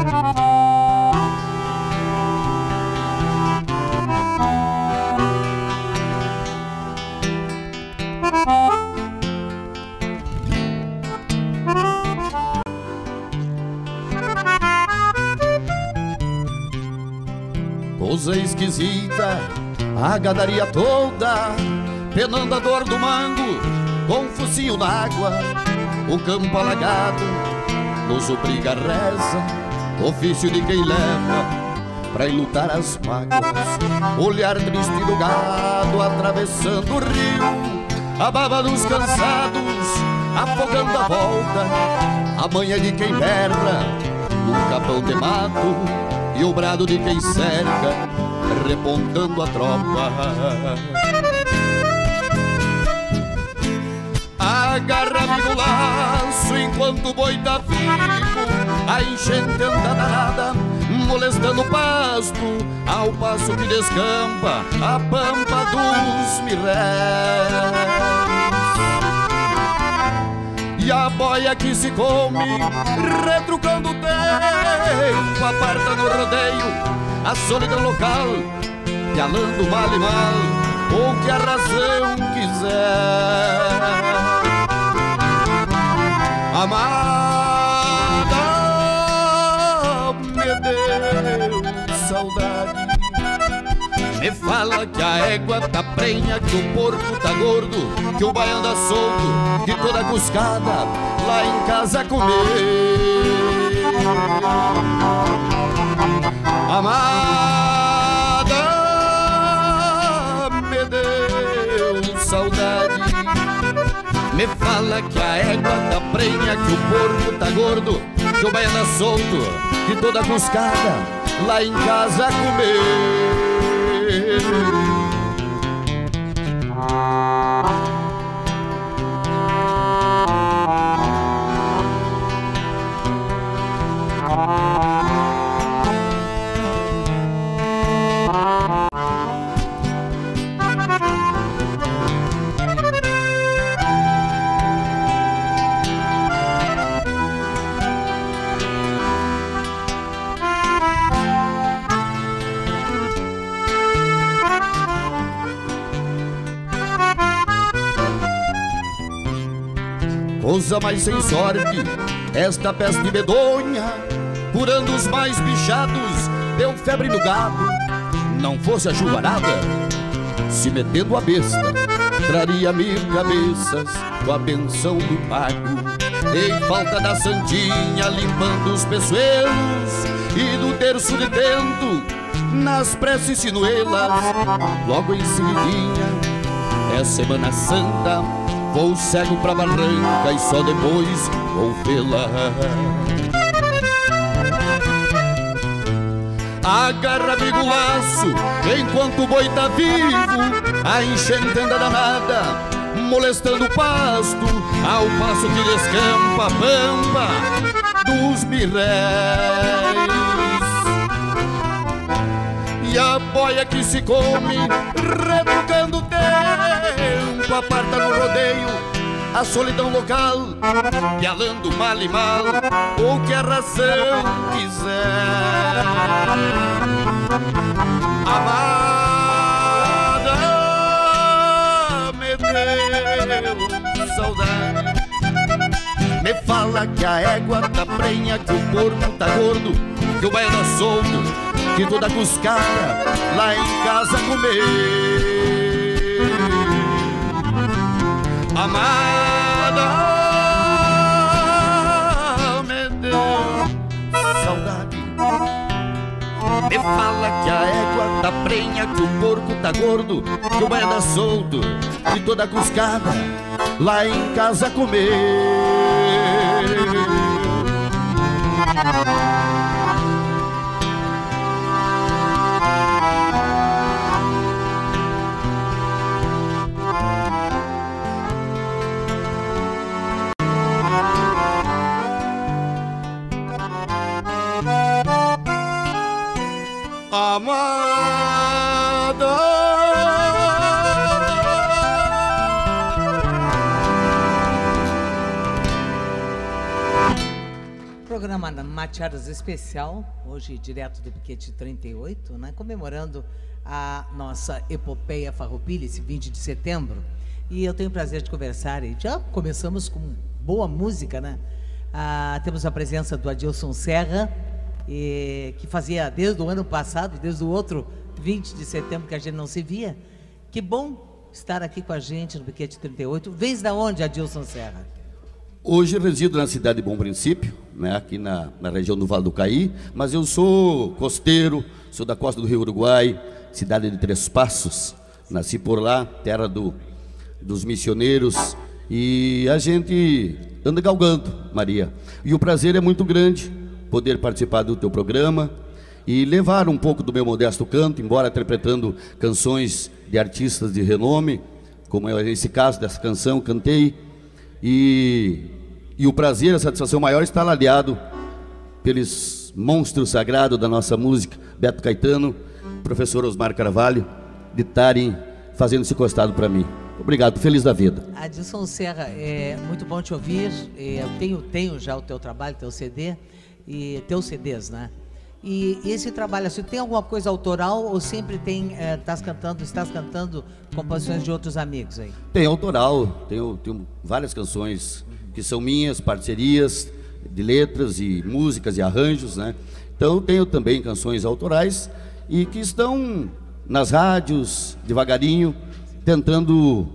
Coisa esquisita, a gadaria toda penando a dor do mango, com um focinho d'água, o campo alagado nos obriga a reza, ofício de quem leva pra enlutar as mágoas. Olhar triste do gado atravessando o rio, a baba dos cansados afogando a volta, a manha de quem berra num capão de mato e o brado de quem cerca repontando a tropa. Agarra amigo laço enquanto o boi tá vivo, a enchente anda danada molestando o pasto, ao passo que descampa a pampa dos mirréis. E a boia que se come, retrucando o tempo, aparta no rodeio a solidão local, pialando mal e mal, ou que a razão quiser. Amada, me deu saudade, me fala que a égua tá prenha, que o porco tá gordo, que o baiano anda solto, que toda cuscada lá em casa comer. Amada, me deu saudade, me fala que a égua tá prenha, que o porco tá gordo, que o baiano anda solto, que toda cuscada lá em casa comer. Coisa mais sem sorte, esta peste medonha, curando os mais bichados, deu febre no gado. Não fosse a chuvarada, se metendo a besta, traria 1000 cabeças com a benção do pago. Em falta da santinha, limpando os peçoelos, e do terço de tento, nas preces sinuelas. Logo em seguidinha, é Semana Santa, vou cego pra barranca e só depois vou vê-la. Agarra amigo laço enquanto o boi tá vivo, a enchente anda danada molestando o pasto, ao passo que descampa a pampa dos mirréis. E a boia que se come, retrucando o tempo, aparta no rodeio a solidão local, pialando mal e mal, ou que a razão quiser. Amada, me deu saudade, me fala que a égua tá prenha, que o porco tá gordo, que o baiano tá solto, que toda cuscada lá em casa comer. Amada, me deu saudade, me fala que a égua tá prenha, que o porco tá gordo, que o baiano tá solto, que toda cuscada lá em casa comer. Amada, programa programa Mateadas especial, hoje direto do Piquete 38, né, comemorando a nossa epopeia Farroupilha, esse 20 de setembro. E eu tenho o prazer de conversar, e já começamos com boa música, né? Temos a presença do Adilson Serra, que fazia desde o ano passado, desde o outro 20 de setembro que a gente não se via. Que bom estar aqui com a gente no Piquete 38. Vens da onde, Adilson Serra? Hoje resido na cidade de Bom Princípio, né, aqui na região do Vale do Caí, mas eu sou costeiro, sou da costa do Rio Uruguai, cidade de Três Passos, nasci por lá, terra dos missioneiros, e a gente anda galgando, Maria. E o prazer é muito grande poder participar do teu programa e levar um pouco do meu modesto canto, embora interpretando canções de artistas de renome, como é esse caso dessa canção, cantei, e o prazer, a satisfação maior está aliado pelos monstros sagrados da nossa música, Beto Caetano, professor Osmar Carvalho, de estarem fazendo esse costado para mim. Obrigado, feliz da vida. Adilson Serra, é muito bom te ouvir. Eu tenho já o teu trabalho, teu CD e teus CDs, né? E esse trabalho, assim, tem alguma coisa autoral ou sempre estás cantando composições de outros amigos aí? Tem autoral, tenho várias canções que são minhas, parcerias de letras e músicas e arranjos, né? Então tenho também canções autorais e que estão nas rádios, devagarinho, tentando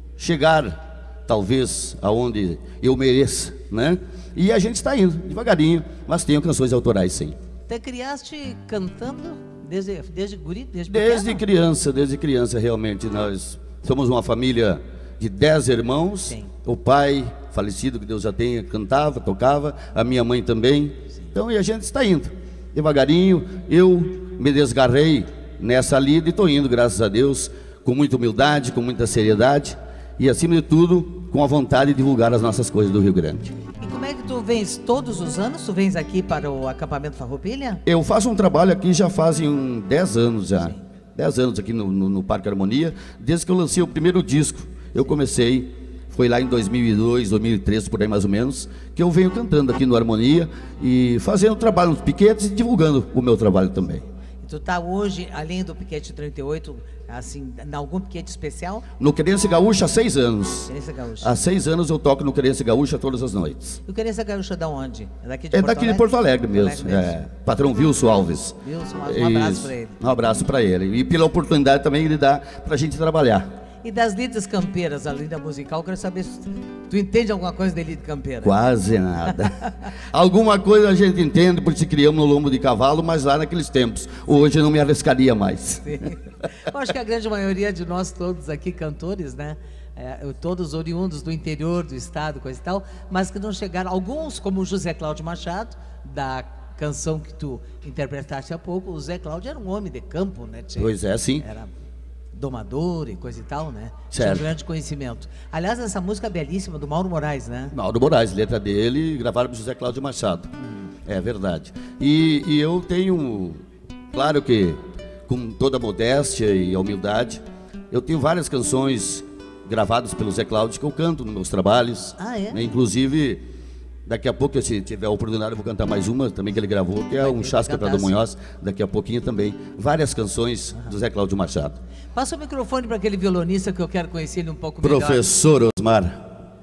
chegar, talvez, aonde eu mereça, né? E a gente está indo, devagarinho, mas tenho canções autorais, sim. Te criaste cantando desde guri, desde criança, realmente. Nós somos uma família de 10 irmãos. Sim. O pai, falecido, que Deus já tenha, cantava, tocava, a minha mãe também. Sim. Então, e a gente está indo, devagarinho. Eu me desgarrei nessa lida e estou indo, graças a Deus, com muita humildade, com muita seriedade e, acima de tudo, com a vontade de divulgar as nossas coisas do Rio Grande. E como é que tu vens todos os anos? Tu vens aqui para o acampamento Farroupilha? Eu faço um trabalho aqui já fazem 10 anos já. Sim. 10 anos aqui no Parque Harmonia, desde que eu lancei o primeiro disco. Eu comecei, foi lá em 2002, 2003, por aí mais ou menos, que eu venho cantando aqui no Harmonia e fazendo trabalho nos piquetes e divulgando o meu trabalho também. Tu está hoje, além do Piquete 38, assim, em algum piquete especial? No Querência Gaúcha há 6 anos. Querência Gaúcha. Há 6 anos eu toco no Querência Gaúcha todas as noites. E o Querência Gaúcha é de onde? É daqui de Porto Alegre mesmo. Patrão Wilson Alves. Wilson, um abraço para ele. Um abraço para ele. E pela oportunidade também ele dá para a gente trabalhar. E das lidas campeiras, a lida musical, eu quero saber se tu entende alguma coisa de lida campeira? Quase nada. Alguma coisa a gente entende, porque se criamos no lombo de cavalo, mas lá naqueles tempos. Hoje eu não me arriscaria mais. Sim. Eu acho que a grande maioria de nós todos aqui, cantores, né? Todos oriundos do interior do estado, coisa e tal, mas que não chegaram, alguns, como o José Cláudio Machado, da canção que tu interpretaste há pouco. O Zé Cláudio era um homem de campo, né, tia? Pois é, sim. Era domador e coisa e tal, né? Certo. Tinha um grande conhecimento. Aliás, essa música é belíssima, do Mauro Moraes, né? Mauro Moraes, letra dele, gravaram por José Cláudio Machado. É verdade. E eu tenho, claro que, com toda a modéstia e a humildade, eu tenho várias canções gravadas pelo Zé Cláudio que eu canto nos meus trabalhos. Ah, é? Inclusive, daqui a pouco, se tiver a oportunidade, eu vou cantar mais uma também que ele gravou, que é um Chasca para do Munhoz, daqui a pouquinho também. Várias canções do Zé Cláudio Machado. Passa o microfone para aquele violonista que eu quero conhecer ele um pouco melhor. Professor Osmar.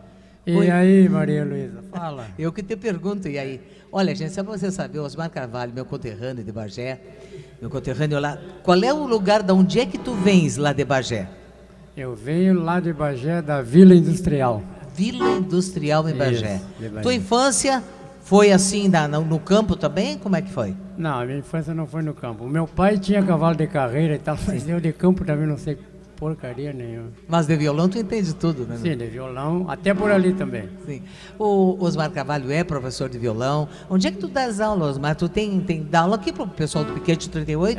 E aí, Maria Luísa, fala. Eu que te pergunto, e aí? Olha, gente, só para você saber, o Osmar Carvalho, meu conterrâneo de Bagé, meu conterrâneo lá, qual é o lugar, de onde é que tu vens lá de Bagé? Eu venho lá de Bagé, da Vila Industrial. Vila Industrial em Bagé. Isso, de Bagé. Tua infância foi assim no campo também? Como é que foi? Não, a minha infância não foi no campo. O meu pai tinha cavalo de carreira e tal, mas eu de campo também não sei porcaria nenhuma. Mas de violão tu entende tudo, né? Sim, de violão, até por ali também. Sim. O Osmar Carvalho é professor de violão. Onde é que tu dás aula, Osmar? Tu dá aula aqui para o pessoal do Piquete 38?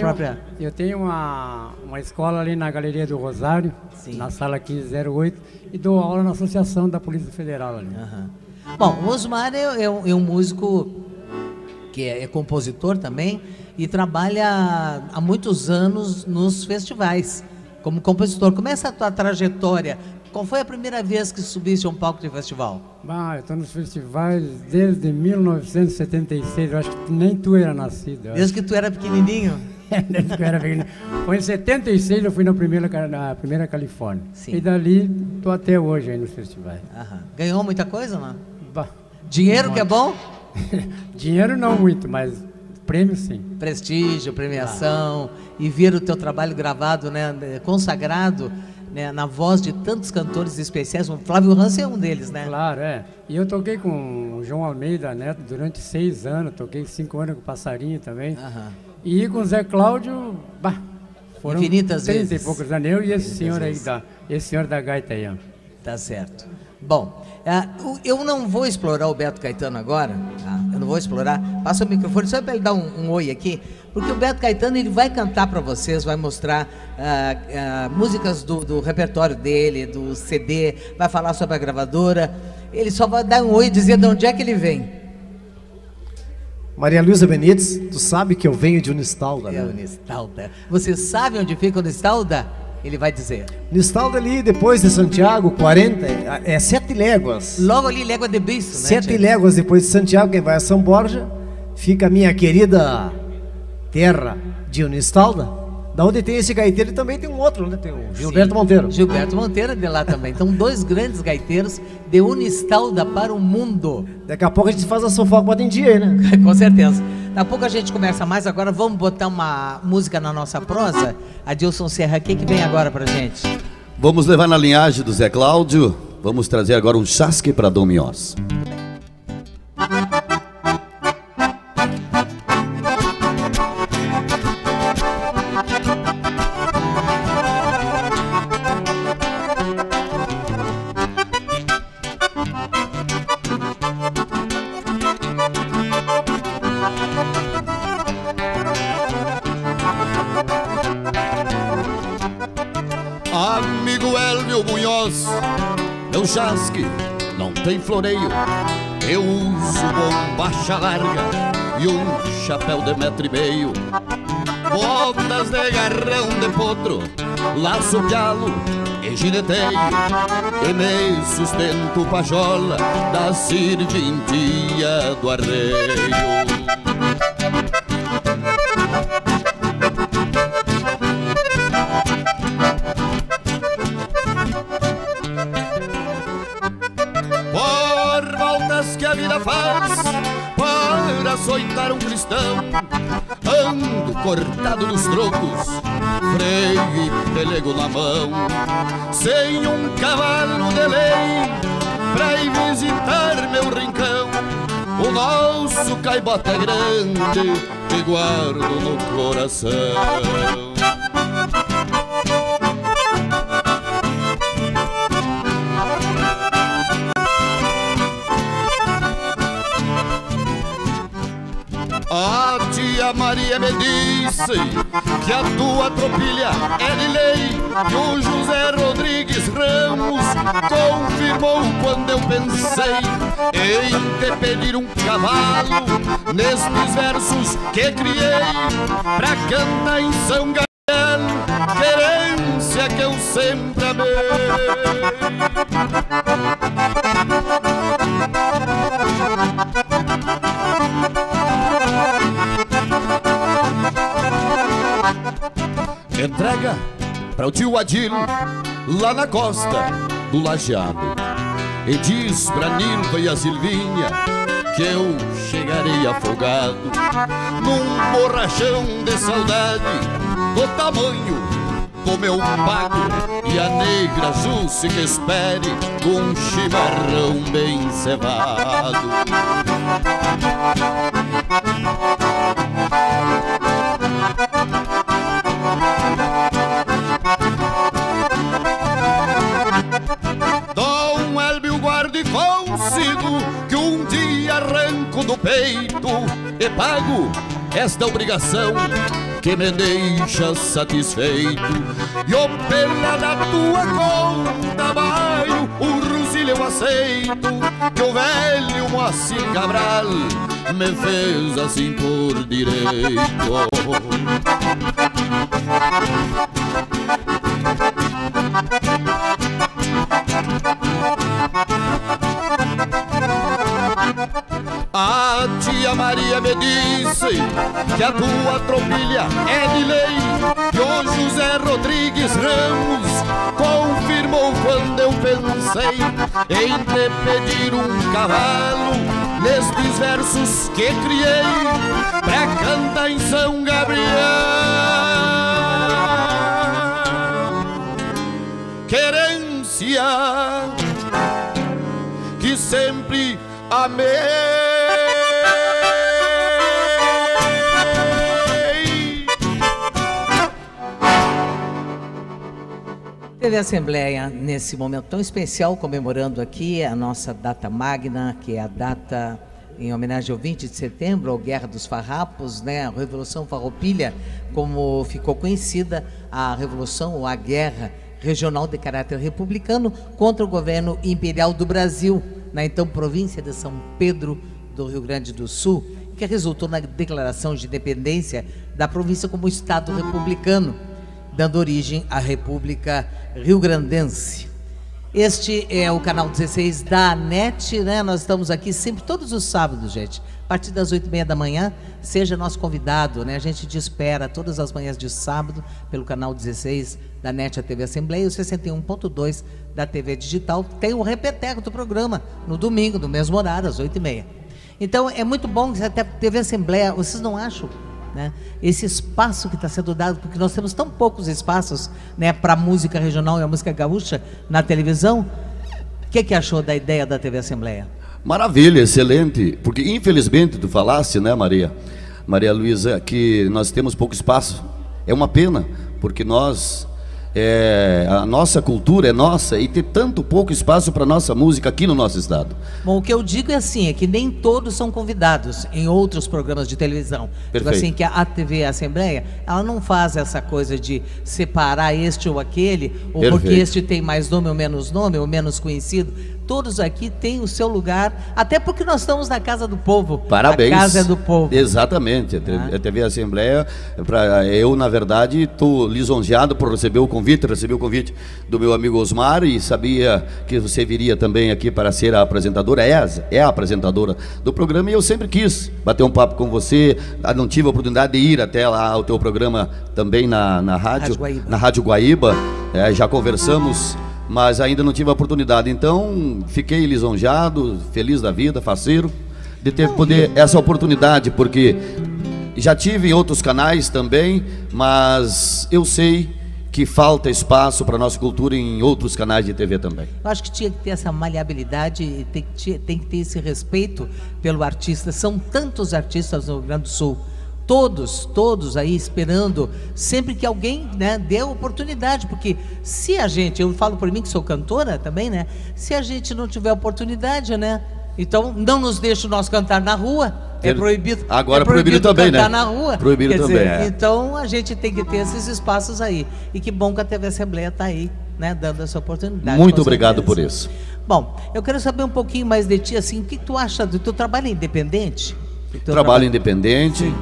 Eu tenho uma escola ali na Galeria do Rosário, sim, na sala 1508, e dou aula na Associação da Polícia Federal ali. Uhum. Bom, o Osmar é um músico que é compositor também e trabalha há muitos anos nos festivais como compositor. Como é essa tua trajetória? Qual foi a primeira vez que subiste a um palco de festival? Eu estou nos festivais desde 1976, eu acho que nem tu era nascido. Desde que tu era pequenininho? Desde que eu era pequenininho. Foi em 76 eu fui na primeira Califórnia. Sim. E dali estou até hoje aí nos festivais. Aham. Ganhou muita coisa, não? Bah, Dinheiro que é bom? Dinheiro não muito, mas prêmio sim. Prestígio, premiação, e ver o teu trabalho gravado, né, consagrado, né, na voz de tantos cantores especiais. O Flávio Hansen é um deles, né? Claro, é. E eu toquei com o João Almeida Neto durante 6 anos, toquei 5 anos com o Passarinho também. Aham. E com o Zé Cláudio, foram infinitas 30 vezes. e poucos anos, eu e esse senhor aí, esse senhor da gaita aí, ó. Tá certo. Bom, eu não vou explorar o Beto Caetano agora, tá? Eu não vou explorar. Passa o microfone só para ele dar um oi aqui, porque o Beto Caetano ele vai cantar para vocês, vai mostrar músicas do repertório dele, do CD, vai falar sobre a gravadora. Ele só vai dar um oi e dizer de onde é que ele vem. Maria Luísa Benites, tu sabe que eu venho de Unistalda, né? Unistalda. Você sabe onde fica Unistalda? Ele vai dizer. Unistalda ali, depois de Santiago, 40, 7 léguas. Logo ali, Légua de Bicho, né? 7 léguas depois de Santiago, quem vai a São Borja, fica a minha querida terra de Unistalda. Da onde tem esse gaiteiro, também tem um outro, né? Tem o Gilberto Monteiro. Gilberto Monteiro é de lá também. Então, 2 grandes gaiteiros de Unistalda para o mundo. Daqui a pouco a gente faz a Sofoca Bota em Dia aí, né? Com certeza. Daqui a pouco a gente conversa mais. Agora vamos botar uma música na nossa prosa. Adilson Serra, o que vem agora pra gente? Vamos levar na linhagem do Zé Cláudio. Vamos trazer agora um chasque para Dom Minhoz. Amigo Elvio Munhoz, meu chasque não tem floreio. Eu uso bombacha larga e um chapéu de 1,5 m. Botas de garrão de potro, laço pialo e gineteio. E me sustento pajola da serventia do arreio. Que a vida faz para açoitar um cristão, ando cortado nos trocos, freio e pelego na mão, sem um cavalo de lei pra ir visitar meu rincão. O nosso caibota é grande que guardo no coração. A tia Maria me disse que a tua tropilha é de lei, e o José Rodrigues Ramos confirmou quando eu pensei em te pedir um cavalo nestes versos que criei pra cantar em São Gabriel, querência que eu sempre amei. Entrega para o tio Adil, lá na costa do Lajeado, e diz pra Nilva e a Silvinha que eu chegarei afogado num borrachão de saudade do tamanho do meu pago, e a negra Jusce que espere com um chimarrão bem cevado. Dom Elbio guarde consigo que um dia arranco do peito e pago esta obrigação que me deixa satisfeito. E o pela da tua conta, baio, o Rosilho eu aceito, que o velho Moacir Cabral me fez assim por direito. Maria me disse que a tua tropilha é de lei, que o José Rodrigues Ramos confirmou quando eu pensei em te pedir um cavalo nestes versos que criei pra cantar em São Gabriel. Querência que sempre amei. TV Assembleia, nesse momento tão especial, comemorando aqui a nossa data magna, que é a data em homenagem ao 20 de setembro, ao Guerra dos Farrapos, né? A Revolução Farroupilha, como ficou conhecida, a Revolução ou a Guerra Regional de caráter republicano contra o governo imperial do Brasil, na então província de São Pedro do Rio Grande do Sul, que resultou na declaração de independência da província como Estado republicano, dando origem à República Rio-Grandense. Este é o canal 16 da NET, né? Nós estamos aqui sempre, todos os sábados, gente, a partir das 8h30 da manhã. Seja nosso convidado, né? A gente te espera todas as manhãs de sábado pelo canal 16 da NET, a TV Assembleia, e o 61.2 da TV Digital. Tem o repeteco do programa no domingo, no mesmo horário, às 8h30. Então é muito bom que até a TV Assembleia, vocês não acham, né, esse espaço que está sendo dado, porque nós temos tão poucos espaços, né, para a música regional e a música gaúcha na televisão. O que achou da ideia da TV Assembleia? Maravilha, excelente, porque infelizmente tu falaste, né, Maria Luísa, que nós temos pouco espaço. É uma pena, porque a nossa cultura é nossa e tem tanto pouco espaço para nossa música aqui no nosso estado. Bom, o que eu digo é assim, é que nem todos são convidados em outros programas de televisão. Digo assim, que a TV Assembleia, ela não faz essa coisa de separar este ou aquele, ou porque este tem mais nome ou menos conhecido. Todos aqui têm o seu lugar, até porque nós estamos na Casa do Povo. Parabéns. A Casa é do Povo. Exatamente. A TV Assembleia, eu, na verdade, estou lisonjeado por receber o convite do meu amigo Osmar, e sabia que você viria também aqui para ser a apresentadora, é a apresentadora do programa, e eu sempre quis bater um papo com você. Não tive a oportunidade de ir até lá ao teu programa também na Rádio Guaíba. Já conversamos, mas ainda não tive a oportunidade. Então fiquei lisonjeado, feliz da vida, faceiro de ter essa oportunidade, porque já tive em outros canais também, mas eu sei que falta espaço para a nossa cultura em outros canais de TV também. Eu acho que tinha que ter essa maleabilidade e tem que ter esse respeito pelo artista. São tantos artistas no Rio Grande do Sul, todos aí esperando sempre que alguém, né, dê a oportunidade, porque se a gente, eu falo por mim que sou cantora também, né, se a gente não tiver oportunidade, né, então não nos deixa nós cantar na rua, é proibido. Agora é proibido também, cantar, né? Na rua. Proibido Quer também. Dizer, então a gente tem que ter esses espaços aí, e que bom que a TV Assembleia está aí, né, dando essa oportunidade. Muito obrigado por isso. Bom, eu quero saber um pouquinho mais de ti, assim, o que tu acha do teu trabalho independente? Trabalho independente. Sim.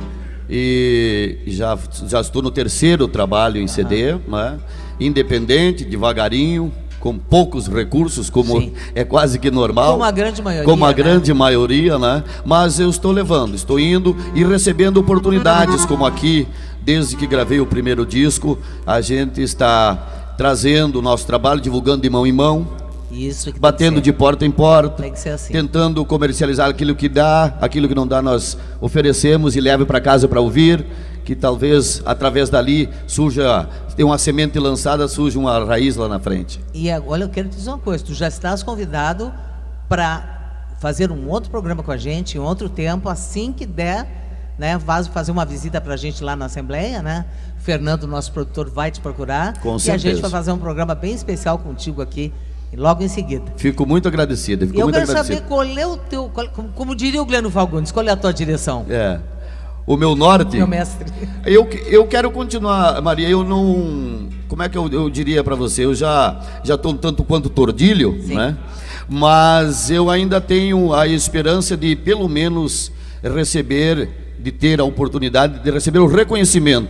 E já estou no 3º trabalho em CD, né? Independente, devagarinho, com poucos recursos, como Sim. é quase que normal. Como a grande maioria. Como a grande maioria, né? Mas eu estou estou indo e recebendo oportunidades, como aqui, desde que gravei o primeiro disco, a gente está trazendo o nosso trabalho, divulgando de mão em mão. Isso, batendo de porta em porta, tem que ser assim. Tentando comercializar aquilo que dá, aquilo que não dá nós oferecemos e leve para casa para ouvir, que talvez através dali tem uma semente lançada, surge uma raiz lá na frente. E agora eu quero te dizer uma coisa, tu já estás convidado para fazer um outro programa com a gente, em outro tempo, assim que der, né, fazer uma visita para a gente lá na Assembleia, né? O Fernando, nosso produtor, vai te procurar. Com certeza. E a gente vai fazer um programa bem especial contigo aqui, logo em seguida. Fico muito agradecido. Eu quero saber qual é o teu, como diria o Gleno Fagundes, qual é a tua direção? O meu norte. Meu mestre. Eu quero continuar, Maria. Eu não, como é que eu diria para você? Eu já estou um tanto quanto tordilho, Sim. né? Mas eu ainda tenho a esperança de pelo menos ter a oportunidade de receber o reconhecimento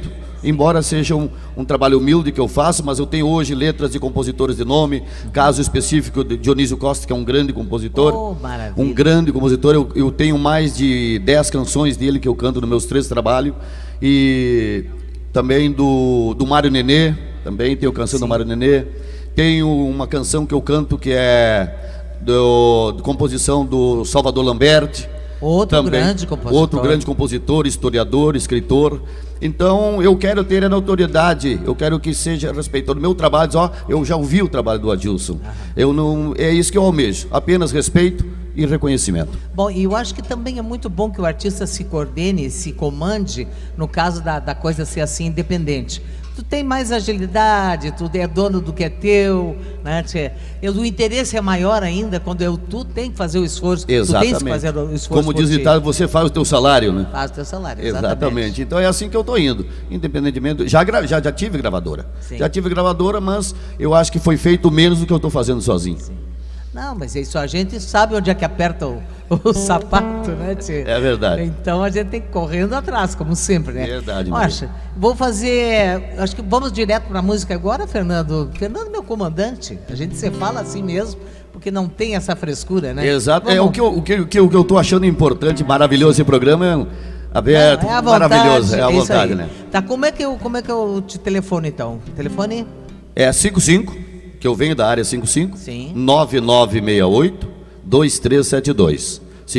embora seja um trabalho humilde que eu faço, mas eu tenho hoje letras de compositores de nome, caso específico de Dionísio Costa, que é um grande compositor, um grande compositor. Eu tenho mais de 10 canções dele que eu canto nos meus 3 trabalhos, e também do Mário Nenê, também tenho canção do Mário Nenê, tenho uma canção que eu canto que é de composição do Salvador Lamberti, outro grande compositor, historiador, escritor. Então eu quero ter a notoriedade, eu quero que seja respeitado o meu trabalho. Eu já ouvi o trabalho do Adilson, eu não, é isso que eu almejo, apenas respeito e reconhecimento. Bom, e eu acho que também é muito bom que o artista se coordene, se comande, no caso da coisa ser assim, independente. Tu tem mais agilidade, tu é dono do que é teu, né? O interesse é maior ainda quando tu tem que fazer o esforço. Exatamente. Tu tens que fazer o esforço. Como diz o ditado, você faz o teu salário, né? Faz o teu salário, exatamente. Então é assim que eu estou indo, independentemente. Já tive gravadora. Sim. Já tive gravadora, mas eu acho que foi feito menos do que eu estou fazendo sozinho. Sim. Não, mas isso a gente sabe onde é que aperta o sapato, né, tio? É verdade. Então a gente tem que ir correndo atrás, como sempre, né? Verdade. Poxa, vou fazer... Acho que vamos direto para a música agora, Fernando. Fernando, meu comandante. A gente se fala assim mesmo, porque não tem essa frescura, né? Exato. É o que eu estou achando importante, maravilhoso esse programa, aberto, é vontade, maravilhoso, é a vontade, né? Tá, como é que eu te telefono, então? Telefone? É 55... que eu venho da área 55, sim. 9968-2372.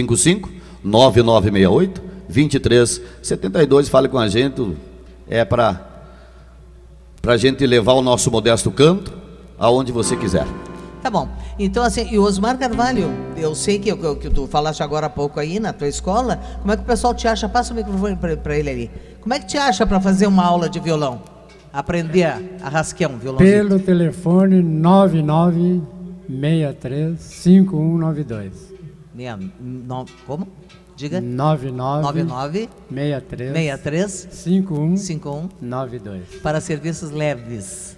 55-9968-2372. Fale com a gente, é para a gente levar o nosso modesto canto aonde você quiser. Tá bom. Então, assim, e o Osmar Carvalho, eu sei que tu falaste agora há pouco aí na tua escola, como é que o pessoal te acha? Passa o microfone para ele ali. Como é que te acha para fazer uma aula de violão? Aprender a rasquear um violãozinho? Pelo telefone 9963-5192. Como? Diga. 9963-5192. Para serviços leves.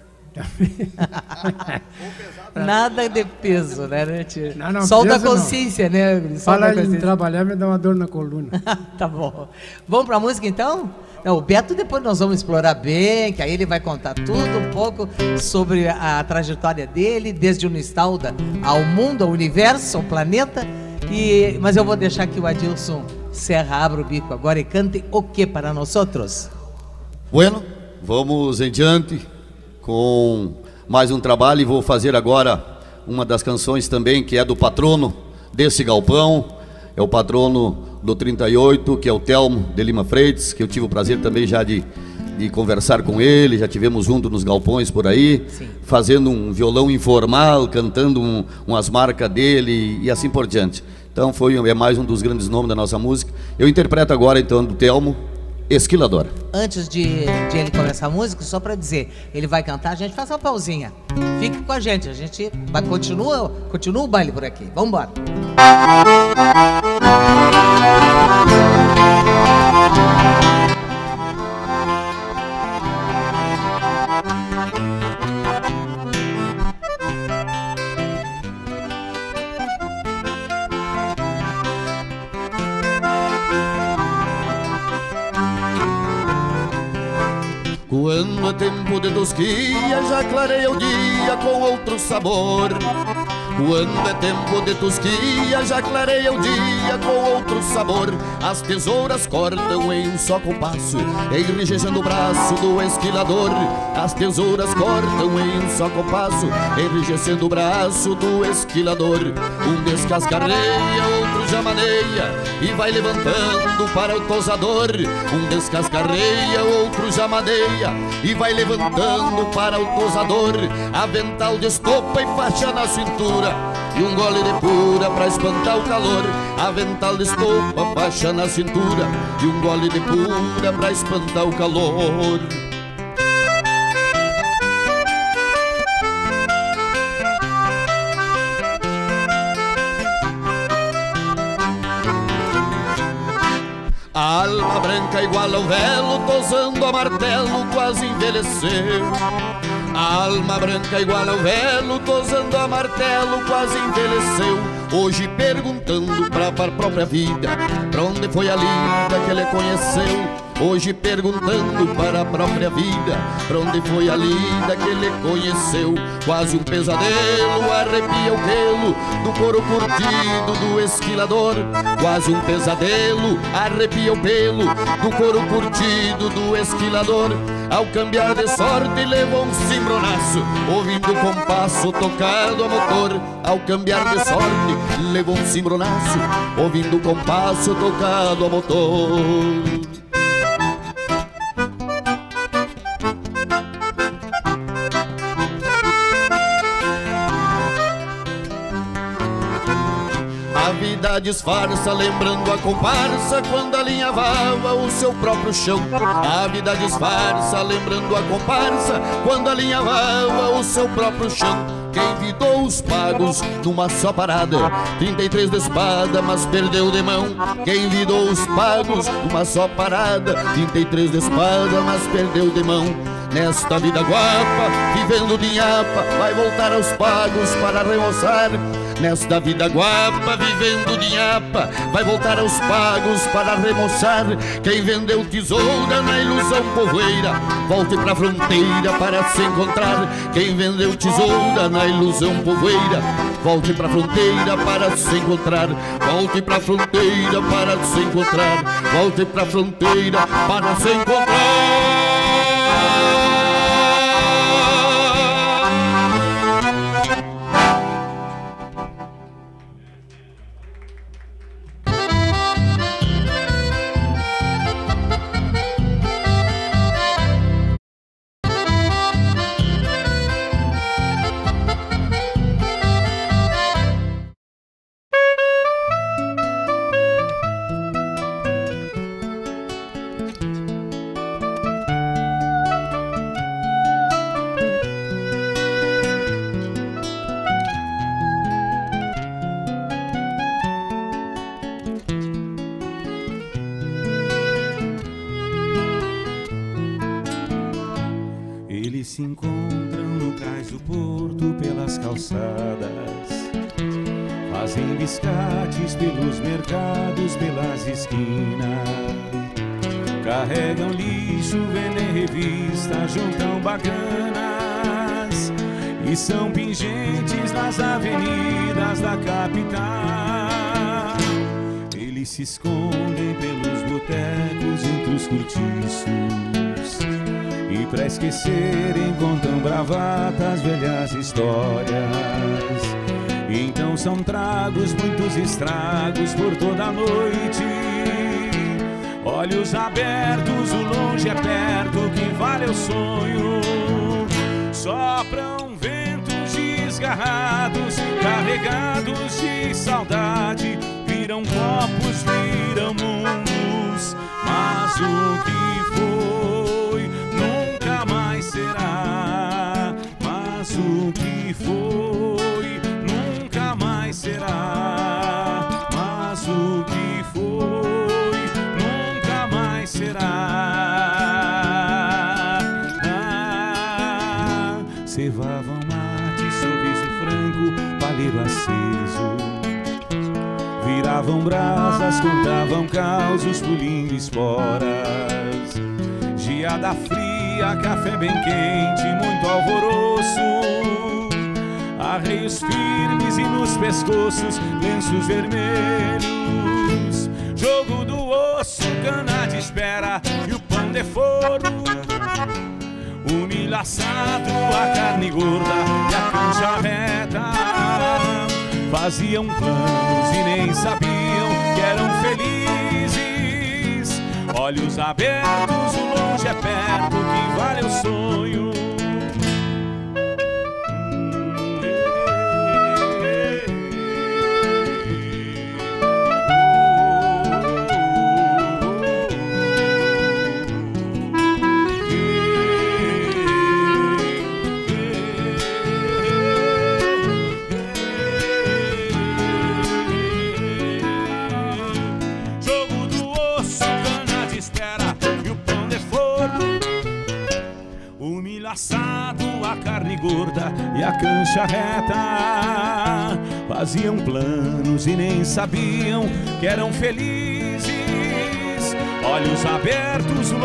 Nada de peso, né, tio? Não, só o da consciência, não. Né? Fala em trabalhar, me dá uma dor na coluna. Tá bom. Vamos para a música, então? O Beto depois nós vamos explorar bem, que aí ele vai contar tudo um pouco sobre a trajetória dele, desde o Unistalda ao mundo, ao universo, ao planeta. Mas eu vou deixar que o Adilson Serra abra o bico agora e cante o que para nós outros? Bueno, vamos em diante com mais um trabalho, e vou fazer agora uma das canções também, que é do patrono desse galpão, é o patrono do 38, que é o Telmo de Lima Freitas, que eu tive o prazer também já de conversar com ele, já tivemos junto nos galpões por aí, sim, fazendo um violão informal, cantando umas marcas dele e assim por diante. Então é mais um dos grandes nomes da nossa música. Eu interpreto agora então do Telmo, Esquilador. Antes de ele começar a música, só para dizer, ele vai cantar, a gente faz uma pausinha. Fique com a gente vai, continua o baile por aqui. Vamos embora. Quando é tempo de tosquia, já clareia o dia com outro sabor. Quando é tempo de tosquia, já clareia o dia com outro sabor. As tesouras cortam em um só compasso, enrijecendo o braço do esquilador. As tesouras cortam em um só compasso, enrijecendo o braço do esquilador. Um descascarreia, outro já maneia e vai levantando para o tosador. Um descascarreia, outro já maneia e vai levantando para o tosador. Avental de estopa e faixa na cintura e um gole de pura pra espantar o calor. Avental de estopa, faixa na cintura e um gole de pura pra espantar o calor. A alma branca igual ao velo, tosando a martelo, quase envelheceu. A alma branca igual ao velo, tosando a martelo, quase envelheceu. Hoje perguntando pra própria vida, pra onde foi a linda que ele conheceu. hoje perguntando para a própria vida, pra onde foi a lida que ele conheceu. Quase um pesadelo arrepia o pelo do couro curtido do esquilador. Quase um pesadelo arrepia o pelo do couro curtido do esquilador. Ao cambiar de sorte levou um cimbronaço, ouvindo o compasso tocado a motor. Ao cambiar de sorte levou um cimbronaço, ouvindo o compasso tocado a motor. A vida disfarça, lembrando a comparsa quando alinhavava o seu próprio chão. A vida disfarça, lembrando a comparsa quando alinhavava o seu próprio chão. Quem vidou os pagos numa só parada, 33 de espada, mas perdeu de mão. Quem vidou os pagos numa só parada, 33 de espada, mas perdeu de mão. Nesta vida guapa, vivendo de nhapa, vai voltar aos pagos para remoçar. Nesta vida guapa, vivendo de nhapa, vai voltar aos pagos para remoçar. Quem vendeu tesoura na ilusão povoeira, volte pra fronteira para se encontrar. Quem vendeu tesoura na ilusão povoeira, volte pra fronteira para se encontrar. Volte pra fronteira para se encontrar. Volte pra fronteira para se encontrar. Se encontram no cais do porto pelas calçadas, fazem biscates pelos mercados, pelas esquinas, carregam lixo, vendem revista, juntam bacanas e são pingentes nas avenidas da capital. Eles se escondem pelos botecos entre os cortiços e pra esquecerem contam bravatas, velhas histórias. Então são tragos, muitos estragos por toda a noite. Olhos abertos, o longe é perto, que vale o sonho. Sopram ventos desgarrados, carregados de saudade. Viram copos, viram mundos, mas o que foi nunca mais será. Mas o que foi nunca mais será. Mas o que foi nunca mais será. Cevavam mate, sorriso franco, palheiro aceso. Viravam brasas, contavam causos, pulindo esporas. Geada fria, café bem quente, muito alvoroço. Arreios firmes e nos pescoços, lenços vermelhos. Jogo do osso, cana de espera e o pão de forno. O milho assado, a carne gorda e a cancha reta. Faziam planos e nem sabiam que eram felizes. Olhos abertos, o longe é perto, que vale o sonho. Assado, a carne gorda e a cancha reta. Faziam planos e nem sabiam que eram felizes. Olhos abertos, o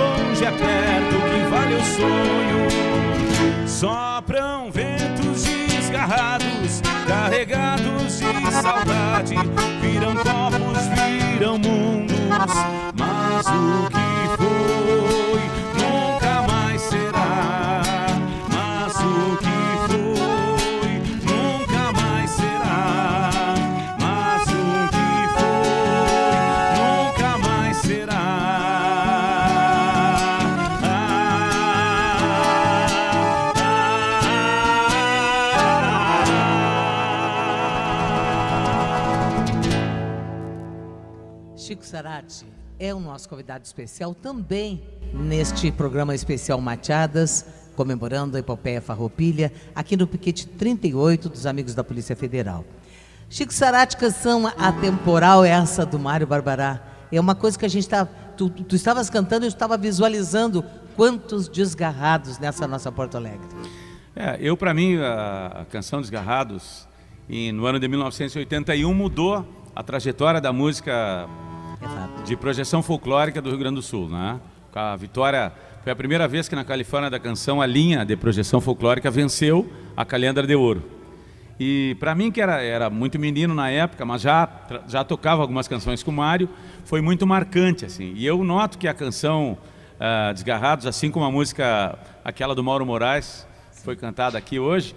longe é perto, que vale o sonho. Sopram ventos desgarrados, carregados de saudade. Viram copos, viram mundos, mas o que foi nunca mais será. Mas o que foi nunca mais será. Mas o que foi nunca mais será. Chico Sarati é o nosso convidado especial também neste programa especial Mateadas, comemorando a Epopeia Farroupilha, aqui no Piquete 38 dos Amigos da Polícia Federal. Chico Sarati, canção atemporal essa do Mário Barbará. É uma coisa que a gente está... Tu estavas cantando e eu estava visualizando quantos desgarrados nessa nossa Porto Alegre. Para mim, a canção Desgarrados, no ano de 1981, mudou a trajetória da música de projeção folclórica do Rio Grande do Sul, né? A vitória foi a primeira vez que na Califórnia da Canção a linha de projeção folclórica venceu a Calendra de Ouro. E para mim, que era muito menino na época, mas já tocava algumas canções com o Mário, foi muito marcante, assim. E eu noto que a canção Desgarrados, assim como a música, aquela do Mauro Moraes, que foi cantada aqui hoje,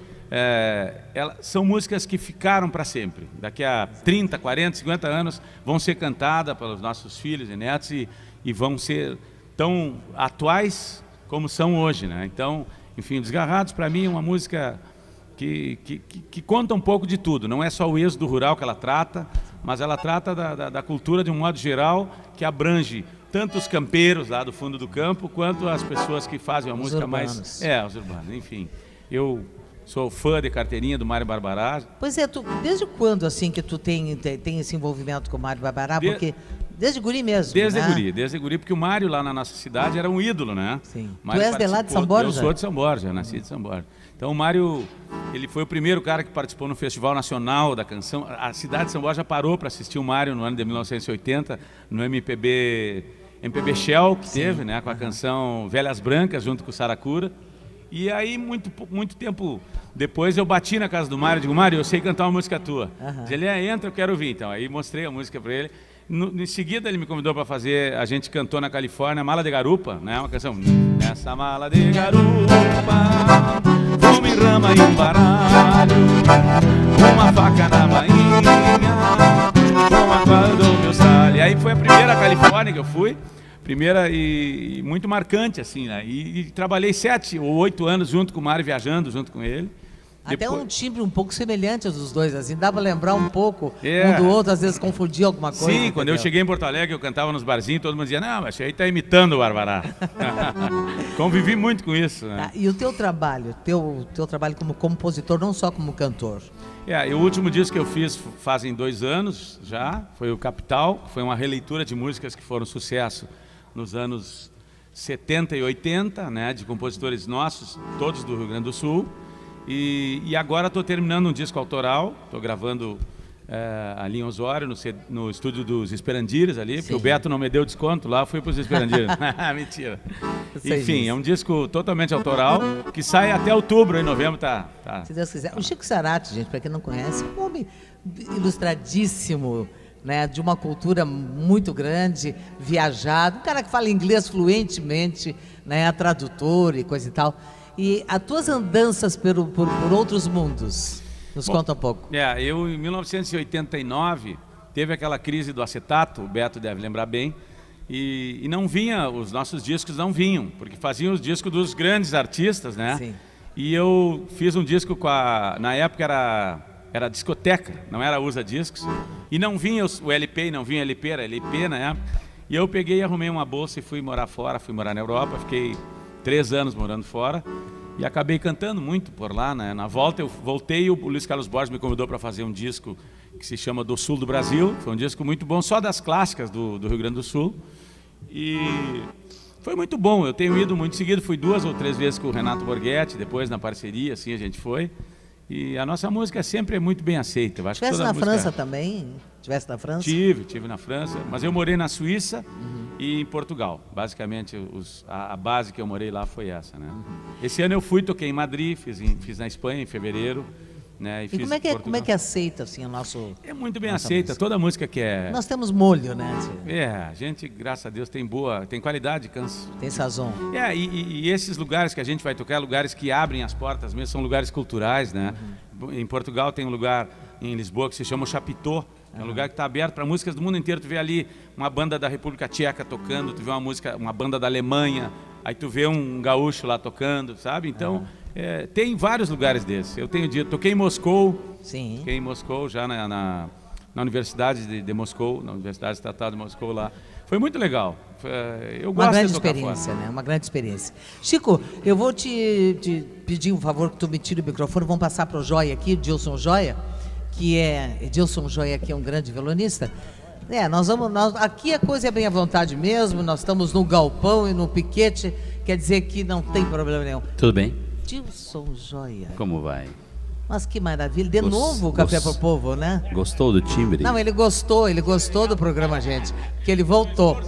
são músicas que ficaram para sempre. Daqui a 30, 40, 50 anos vão ser cantadas pelos nossos filhos e netos e vão ser tão atuais como são hoje, né? Então, enfim, Desgarrados para mim é uma música que conta um pouco de tudo. Não é só o êxodo rural que ela trata, mas ela trata da cultura de um modo geral, que abrange tanto os campeiros lá do fundo do campo, quanto as pessoas que fazem a música urbanos. Os urbanos. Enfim, eu sou fã de carteirinha do Mário Barbará. Pois é, desde quando assim que tu tem esse envolvimento com o Mário Barbará? Porque desde guri mesmo, Desde guri, porque o Mário lá na nossa cidade era um ídolo, né? Sim. Tu és de lá de São Borja? Eu sou de São Borja, nasci de São Borja. Então o Mário, ele foi o primeiro cara que participou no Festival Nacional da Canção. A cidade de São Borja parou para assistir o Mário no ano de 1980, no MPB Shell, que teve, né? Com a canção Velhas Brancas, junto com o Saracura. E aí, muito tempo depois, eu bati na casa do Mário e digo, Mário, eu sei cantar uma música tua. Ele, entra, eu quero ouvir. Então, aí mostrei a música para ele. Em seguida, ele me convidou para fazer, a gente cantou na Califórnia, Mala de Garupa, né? Uma canção, nessa mala de garupa, fome, rama e um baralho, uma faca na bainha, com a quadra do meu salho. E aí foi a primeira Califórnia que eu fui. Primeira e muito marcante, assim, né? E trabalhei 7 ou 8 anos junto com o Mário, viajando junto com ele. Até um timbre um pouco semelhante dos dois, assim, dá para lembrar um pouco um do outro, às vezes confundir alguma coisa. Sim, quando eu cheguei em Porto Alegre, eu cantava nos barzinhos, todo mundo dizia, não, mas aí tá imitando o Barbará. Convivi muito com isso, né? E o teu trabalho, teu trabalho como compositor, não só como cantor? O último disco que eu fiz fazem 2 anos já, foi o Capital, foi uma releitura de músicas que foram sucesso nos anos 70 e 80, né, de compositores nossos, todos do Rio Grande do Sul. E agora estou terminando um disco autoral, estou gravando ali em Osório, no estúdio dos Esperandires ali, porque o Beto não me deu desconto lá, fui para os Esperandires. Mentira. Enfim, é um disco totalmente autoral, que sai até outubro, em novembro tá. Se Deus quiser. O Chico Sarati, gente, para quem não conhece, um homem ilustradíssimo, né, de uma cultura muito grande, viajado, um cara que fala inglês fluentemente, né, tradutor e coisa e tal. E as tuas andanças por outros mundos, nos conta um pouco. Eu em 1989, teve aquela crise do acetato, o Beto deve lembrar bem, e não vinha, os nossos discos não vinham, porque faziam os discos dos grandes artistas, né? Sim. E eu fiz um disco na época era discoteca, não era usa discos, e não vinha o LP, não vinha LP, era LP na época. E eu peguei, arrumei uma bolsa e fui morar fora, fui morar na Europa, fiquei 3 anos morando fora e acabei cantando muito por lá, né? Na volta eu voltei e o Luiz Carlos Borges me convidou para fazer um disco que se chama Do Sul do Brasil, foi um disco muito bom, só das clássicas do Rio Grande do Sul. E foi muito bom, eu tenho ido muito seguido, fui 2 ou 3 vezes com o Renato Borghetti, depois na parceria, assim a gente foi. E a nossa música sempre é muito bem aceita. Estivesse na França também? Tivesse na França? Tive na França, mas eu morei na Suíça e em Portugal. Basicamente, a base que eu morei lá foi essa, né? Esse ano eu fui, toquei em Madrid, fiz na Espanha em fevereiro, né? E como é que aceita assim o nosso... É muito bem aceita, música. Toda música que é... Nós temos molho, né? A gente, graças a Deus, tem qualidade, tem sazon. E esses lugares que a gente vai tocar, lugares que abrem as portas mesmo, são lugares culturais, né? Em Portugal tem um lugar em Lisboa que se chama o Chapitão. É um lugar que está aberto para músicas do mundo inteiro. Tu vê ali uma banda da República Tcheca tocando, tu vê uma banda da Alemanha, aí tu vê um gaúcho lá tocando, sabe? Então, tem vários lugares desses. Toquei em Moscou. Sim. Toquei em Moscou, já na Universidade de Moscou, na Universidade Estatal de Moscou lá. Foi muito legal. Eu gosto de tocar fora. Uma grande experiência, né? Uma grande experiência. Chico, eu vou te pedir um favor que tu me tire o microfone. Vamos passar para o Joia aqui, Edilson Joia. Edilson Joia, que é um grande violonista. Aqui a coisa é bem à vontade mesmo, nós estamos no galpão e no piquete, quer dizer que não tem problema nenhum. Tudo bem? Edilson Joia. Como vai? Mas que maravilha, de novo o Café pro Povo, né? Gostou do timbre? Não, ele gostou do programa, gente, que ele voltou.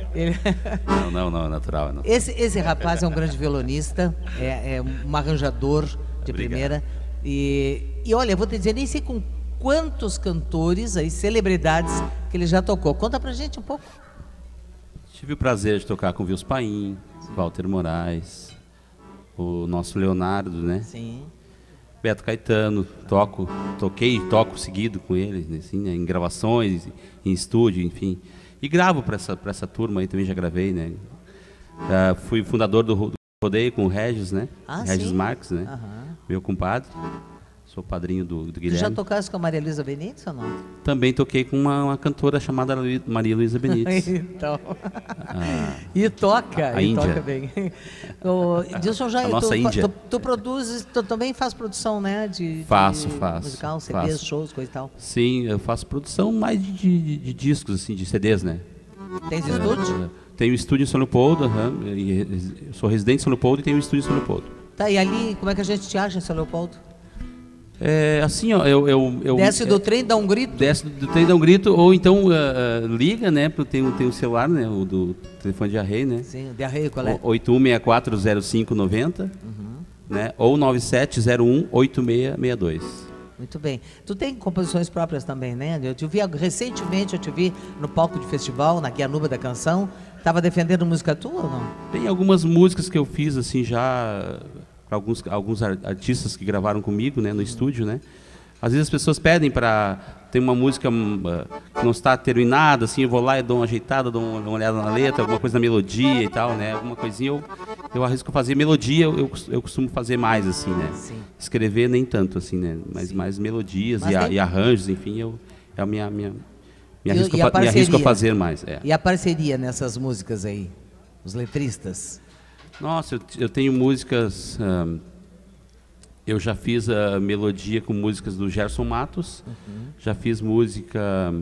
Não, é natural. Não. Esse rapaz é um grande violonista, é um arranjador de primeira, e olha, eu vou te dizer, nem sei com quantos cantores, aí, celebridades que ele já tocou. Conta pra gente um pouco. Tive o prazer de tocar com Vils Paim, Walter Moraes, o nosso Leonardo, né? Sim. Beto Caetano, toquei e toco seguido com ele, assim, né? Em gravações, em estúdio, enfim. E gravo para essa turma aí, também já gravei, né? Fui fundador do rodeio com o Regis, né? Regis Marques, né? Meu compadre. Sou padrinho do Guilherme. Tu já tocaste com a Maria Luísa Benites ou não? Também toquei com uma cantora chamada Maria Luísa Benites. Então. E toca bem. Edilson Joia, tu produzes, tu também faz produção, né? Faço. Musical, CDs, shows, coisa e tal. Sim, eu faço produção mais de discos, assim, de CDs, né? Tens estúdio? Tenho estúdio em São Leopoldo, sou residente em São Leopoldo e tenho estúdio em São Leopoldo. Tá, e ali, como é que a gente te acha em São Leopoldo? Assim, ó, eu desce do trem, dá um grito? Desce do trem, dá um grito, ou então liga, né? Porque tem um celular, né? O do telefone de arreio, né? Sim, de arreio, qual é? 81640590, né? Ou 97018662. Muito bem. Tu tem composições próprias também, né? Recentemente eu te vi no palco de festival, na Guianuba da Canção. Estava defendendo música tua ou não? Tem algumas músicas que eu fiz, assim, já... Alguns artistas que gravaram comigo, né, no estúdio, né? Às vezes as pessoas pedem para... Tem uma música que não está terminada, assim, eu vou lá e dou uma ajeitada, dou uma olhada na letra, alguma coisa na melodia e tal, né? Alguma coisinha eu arrisco fazer. Melodia eu costumo fazer mais, assim, né? Sim. Escrever nem tanto, assim, né? Mas mais melodias e arranjos, enfim, me arrisco a fazer mais. E a parceria nessas músicas aí? Os letristas? Nossa, eu tenho músicas... eu já fiz a melodia com músicas do Gerson Matos. Já fiz música...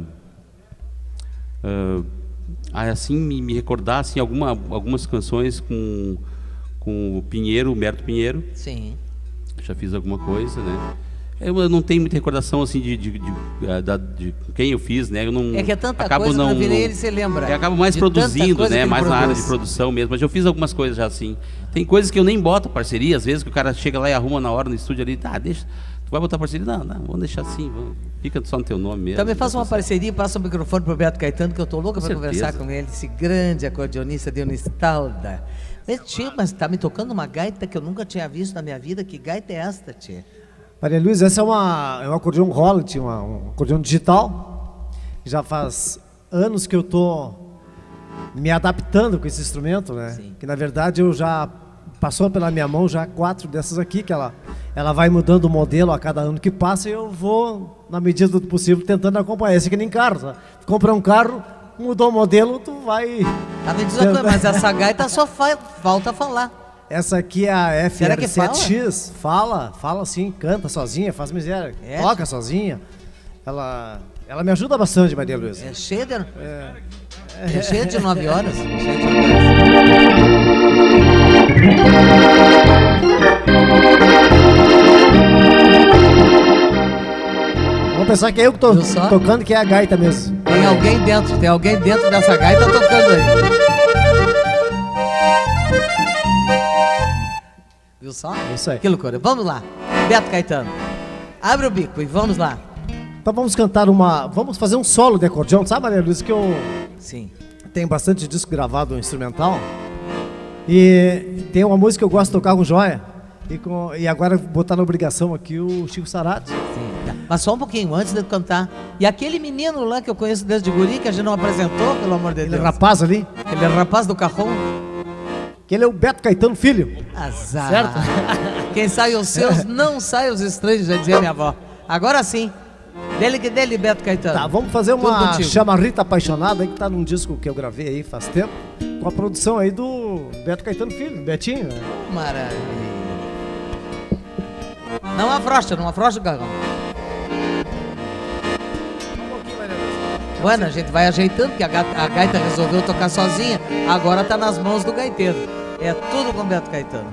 assim, me recordar, assim, algumas canções com o Pinheiro, o Humberto Pinheiro. Sim. Já fiz alguma coisa, né? Eu não tenho muita recordação, assim, de quem eu fiz, né? Eu não, é que é tanta coisa que no virei ele se lembra. Eu acabo mais produzindo, né? Mais na área de produção mesmo. Mas eu fiz algumas coisas já, assim. Tem coisas que eu nem boto parceria, às vezes, que o cara chega lá e arruma na hora no estúdio ali. Deixa, tu vai botar parceria? Não, vamos deixar assim, fica só no teu nome mesmo. Também faça uma parceria, passa o microfone pro Beto Caetano, que eu tô louca para conversar com ele, esse grande acordeonista de Unistalda. Mas tá me tocando uma gaita que eu nunca tinha visto na minha vida. Que gaita é esta, tia? Maria Luísa, essa é um acordeão Roland, um acordeão digital. Já faz anos que eu tô me adaptando com esse instrumento, né? Sim. Que na verdade eu já passou pela minha mão já 4 dessas aqui, que ela vai mudando o modelo a cada ano que passa e eu vou, na medida do possível, tentando acompanhar. Esse aqui nem carro, tá? Comprar um carro, mudou o modelo, tu vai... Tá me dizendo, mas essa gaita só falta falar. Essa aqui é a FR7X, fala sim, canta sozinha, faz miséria, toca sozinha. Ela me ajuda bastante, Maria Luísa. É cheia de... É cheia de 9 horas. Vamos pensar que é eu que tô tocando, que é a gaita mesmo. Tem alguém dentro dessa gaita tocando aí. Viu só? Isso aí. Que loucura. Vamos lá. Beto Caetano. Abre o bico e vamos lá. Então vamos cantar vamos fazer um solo de acordeão. Sabe, Maria Luiz, que eu... Sim. Tenho bastante disco gravado instrumental. E tem uma música que eu gosto de tocar com joia. E agora botar na obrigação aqui o Chico Sarati. Sim. Mas só um pouquinho antes de eu cantar. E aquele menino lá que eu conheço desde guri, que a gente não apresentou, pelo amor de Deus. Aquele rapaz ali. Aquele rapaz do carrão. Que ele é o Beto Caetano Filho. Azar. Certo? Quem sai os seus, não sai os estranhos, já dizia minha avó. Agora sim. Dele que dele, Beto Caetano. Tá, vamos fazer uma Chamarrita Apaixonada aí, que tá num disco que eu gravei aí faz tempo. Com a produção aí do Beto Caetano Filho, Betinho. Né? Maravilha. Não afrouxa o garrão. Bueno, a gente vai ajeitando, porque a gaita resolveu tocar sozinha. Agora tá nas mãos do gaiteiro. É tudo com Beto Caetano.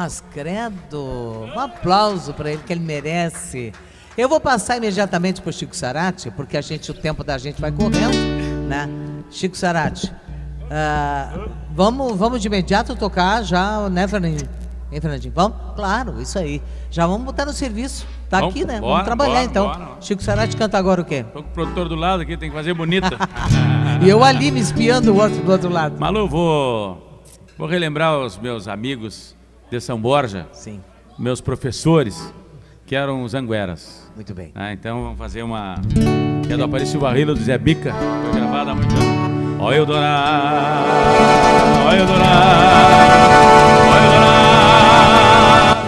Mas credo, um aplauso para ele, que ele merece. Eu vou passar imediatamente para o Chico Sarati, porque o tempo da gente vai correndo, né? Chico Sarati, vamos de imediato tocar já, né, Fernandinho? Hein, Fernandinho? Vamos? Claro, isso aí. Já vamos botar no serviço. Tá aqui, né? Vamos trabalhar, então. Bora. Chico Sarati canta agora o quê? Tô com o produtor do lado aqui, tem que fazer bonita. E eu ali me espiando do outro lado. Malu, vou relembrar os meus amigos de São Borja. Sim. Meus professores, que eram os Angueras. Muito bem. Então vamos fazer uma... que é do Aparecido Barrilo, do Zé Bica. Foi gravada há muito tempo. Ó Eldorado, ó Eldorado, ó Eldorado,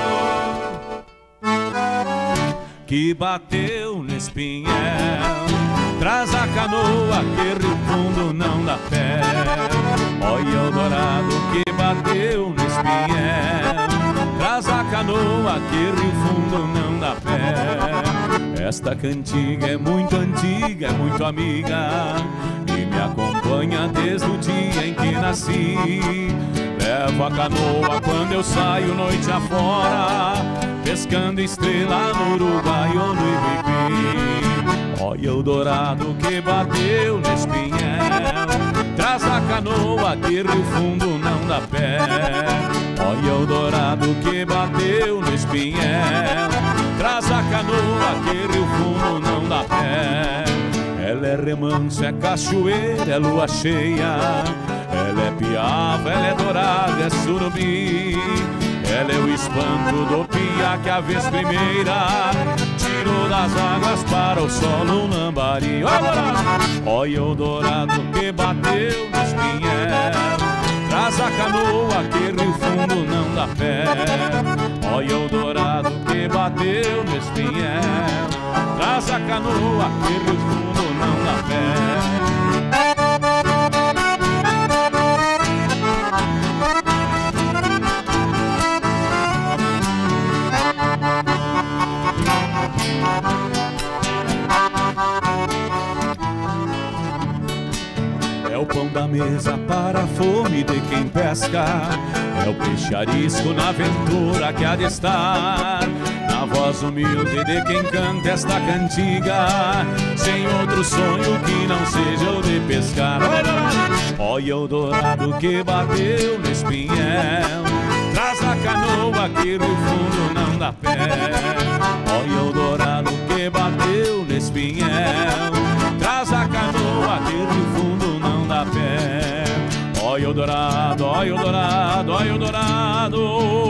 que bateu no espinhel, traz a canoa que Rio Fundo não dá pé. Ó Eldorado, que bateu no espinhel, traz a canoa que Rio Fundo não dá pé. Esta cantiga é muito antiga, é muito amiga, e me acompanha desde o dia em que nasci. Levo a canoa quando eu saio noite afora, pescando estrela no Uruguai ou no Ibibi. Ó Eldorado, que bateu no espinhel, traz a canoa que Rio Fundo não dá pé. Ó Eldorado, que bateu no espinhel, traz a canoa que Rio Fundo não dá pé. Ela é remanso, é cachoeira, é lua cheia, ela é piava, ela é dourada, é surubi. Ela é o espanto do piá que a vez primeira tirou das águas para o solo um lambari. Ó Eldorado, que bateu no espinhel, traz a canoa que Rio Fundo não dá pé. Ó Eldorado, que bateu no espinhel, traz a canoa que Rio Fundo não dá pé. É o pão da mesa para a fome de quem pesca, é o peixe arisco na aventura que há de estar, na voz humilde de quem canta esta cantiga, sem outro sonho que não seja o de pescar. Ó Eldorado, que bateu no espinhel, traz a canoa que Rio Fundo não dá pé. Ó Eldorado, que bateu no espinhel, traz a canoa que Rio Fundo não dá pé. Ó Eldorado, ó Eldorado, ó Eldorado.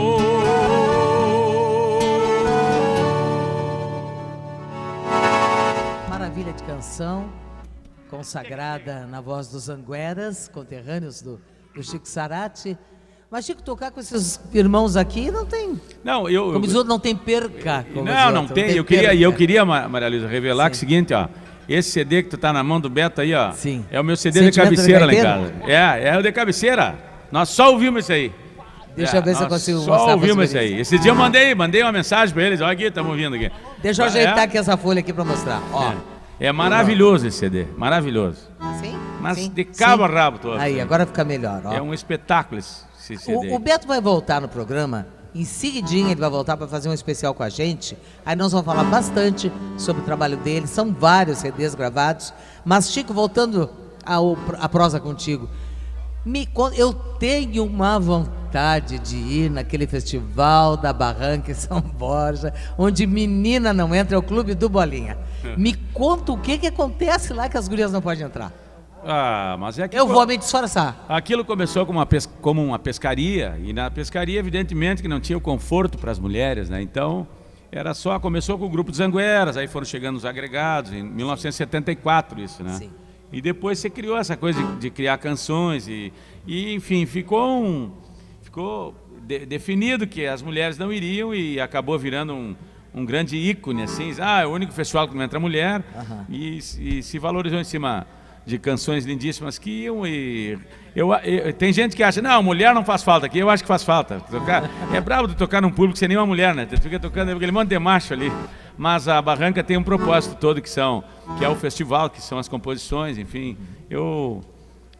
Maravilha de canção, consagrada na voz dos Angueras, conterrâneos do Chico Sarati. Mas, Chico, tocar com esses irmãos aqui não tem... Não, como diz outro, não tem perca. Não tem. Eu queria, Maria Luísa, revelar que é o seguinte, ó. Esse CD que tu tá na mão do Beto aí, ó. Sim. É o meu CD de cabeceira lá em casa. É o de cabeceira. Nós só ouvimos isso aí. Deixa eu ver se eu consigo mostrar. Só ouvimos isso aí. Esse dia eu mandei uma mensagem pra eles. Olha aqui, estamos ouvindo aqui. Deixa eu ajeitar aqui essa folha aqui pra mostrar. Ó. É maravilhoso esse CD. Maravilhoso. Sim? Mas sim, de cabo a rabo todo. Aí, agora fica melhor. Ó. É um espetáculo esse CD. O Beto vai voltar no programa. Em seguidinha ele vai voltar para fazer um especial com a gente. Aí nós vamos falar bastante sobre o trabalho dele. São vários CDs gravados. Mas, Chico, voltando à prosa contigo, eu tenho uma vontade de ir naquele festival da Barranca em São Borja, onde menina não entra, é o Clube do Bolinha. Me conta o que acontece lá que as gurias não podem entrar. Mas é que eu vou me disfarçar. Aquilo começou como uma pescaria, e na pescaria, evidentemente, que não tinha o conforto para as mulheres, né? Então, começou com o grupo dos Angueras, aí foram chegando os agregados, em 1974 isso, né? Sim. E depois você criou essa coisa de criar canções, e enfim, ficou definido que as mulheres não iriam, e acabou virando um grande ícone, assim, é o único festival que não entra mulher, e se valorizou em cima de canções lindíssimas que iam, e tem gente que acha, não, mulher não faz falta aqui, eu acho que faz falta. É brabo de tocar num público sem nenhuma mulher, né? Tu fica tocando aquele monte de macho ali. Mas a Barranca tem um propósito todo que é o festival, que são as composições, enfim.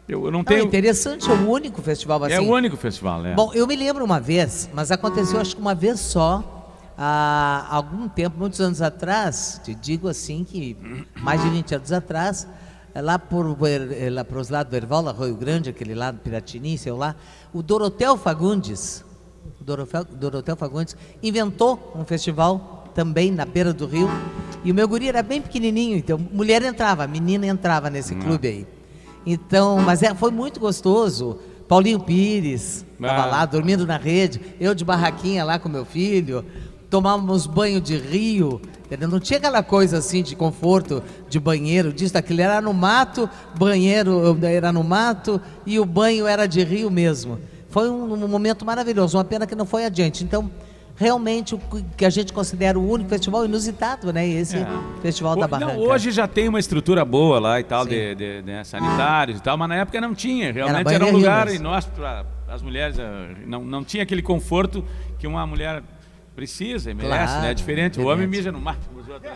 Eu não tenho... interessante, é o único festival assim. É o único festival, Bom, eu me lembro uma vez, mas aconteceu acho que uma vez só, há algum tempo, muitos anos atrás, te digo assim que mais de 20 anos atrás, lá por os lados do Erval, Arroio Grande, aquele lado, Piratini, sei lá, o Dorotheu Fagundes inventou um festival também na beira do rio, e o meu guri era bem pequenininho, então mulher entrava, menina entrava nesse clube aí. Então, mas foi muito gostoso. Paulinho Pires estava lá, dormindo na rede, eu de barraquinha lá com meu filho, tomávamos banho de rio, entendeu? Não tinha aquela coisa assim de conforto, de banheiro, disso, daquilo, era no mato, banheiro era no mato e o banho era de rio mesmo. Foi um momento maravilhoso, uma pena que não foi adiante. Então, realmente, o que a gente considera o único festival inusitado, né? Esse Festival da Barranca. Não, hoje já tem uma estrutura boa lá e tal, de sanitários e tal, mas na época não tinha. Realmente era um lugar, e nós, para as mulheres, não tinha aquele conforto que uma mulher precisa e merece, né? É diferente. O homem mija no mato como os outros.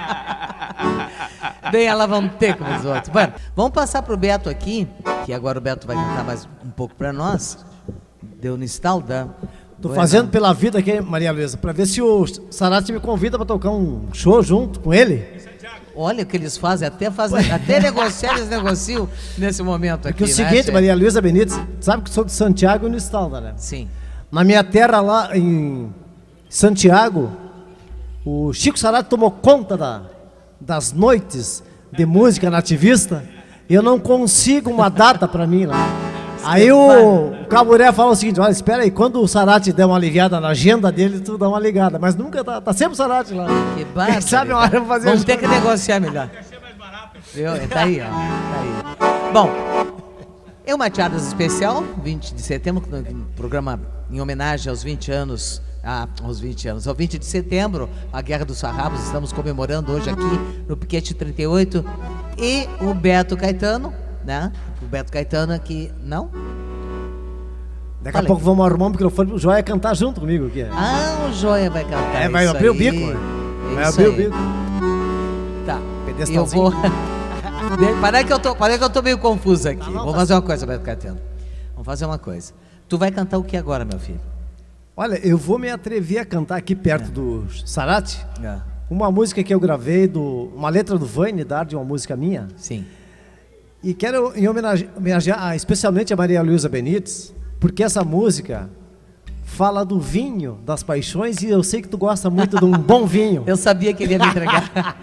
Bem, elas vão ter como os outros. Bueno, vamos passar para o Beto aqui, que agora o Beto vai cantar mais um pouco para nós. Deu no Stalda. Tô fazendo pela vida aqui, Maria Luísa, para ver se o Sarati me convida para tocar um show junto com ele. Olha o que eles fazem, até negociar, eles negociam nesse momento aqui. Porque o seguinte, né, Maria Luísa Benites, sabe que sou de Santiago e no Stalda, né? Sim. Na minha terra lá em Santiago, o Chico Sarati tomou conta das noites de música nativista e eu não consigo uma data para mim lá. Aí o Caburé falou o seguinte: olha, espera aí, quando o Sarati der uma aliviada na agenda dele, tu dá uma ligada. Mas nunca tá sempre o Sarati lá. Que bárbaro. Sabe uma hora eu vou fazer. Vamos ter que negociar melhor. Tá aí, ó. Tá aí. Bom, é uma Mateadas especial, 20 de setembro, um programa em homenagem aos 20 anos. Ao 20 de setembro, a Guerra dos Farrapos, estamos comemorando hoje aqui no Piquete 38. E o Beto Caetano, né? O Beto Caetano aqui, não? Daqui a pouco vamos arrumar um microfone pro Joia cantar junto comigo aqui. Ah, o Joia vai cantar. Vai abrir o bico. Vai abrir o bico. Tá, eu vou... Parece que eu tô meio confuso aqui. Vamos fazer uma coisa, Beto Caetano. Vamos fazer uma coisa. Tu vai cantar o que agora, meu filho? Olha, eu vou me atrever a cantar aqui perto do Sarati. Uma música que eu gravei, uma letra do Vane, de uma música minha. Sim. E quero homenagear especialmente a Maria Luísa Benites, porque essa música fala do vinho, das paixões, e eu sei que tu gosta muito de um bom vinho. Eu sabia que ele ia me entregar.